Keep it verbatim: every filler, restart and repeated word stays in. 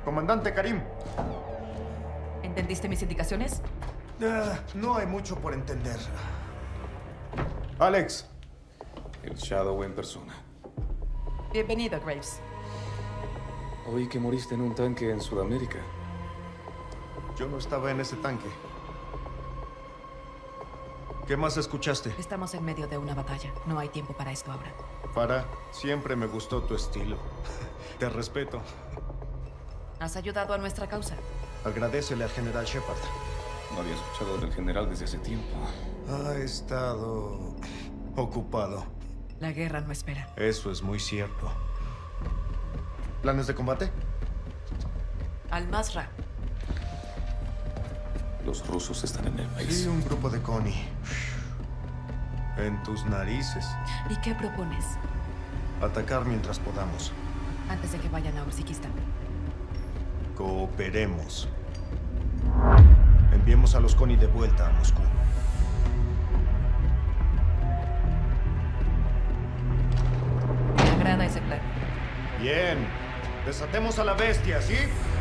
Comandante Karim. ¿Entendiste mis indicaciones? Uh, no hay mucho por entender. Alex. El Shadow en persona. Bienvenido, Graves. Oí que moriste en un tanque en Sudamérica. Yo no estaba en ese tanque. ¿Qué más escuchaste? Estamos en medio de una batalla. No hay tiempo para esto ahora. Farah, siempre me gustó tu estilo. Te respeto. ¿Has ayudado a nuestra causa? Agradécele al general Shepard. No había escuchado del general desde hace tiempo. Ha estado ocupado. La guerra no espera. Eso es muy cierto. ¿Planes de combate? Al-Masra. Los rusos están en el país. Sí, un grupo de Connie. En tus narices. ¿Y qué propones? Atacar mientras podamos. Antes de que vayan a Urzikistán. Cooperemos. Enviemos a los Connie de vuelta a Moscú. Me agrada ese plan. Bien. Desatemos a la bestia, ¿sí?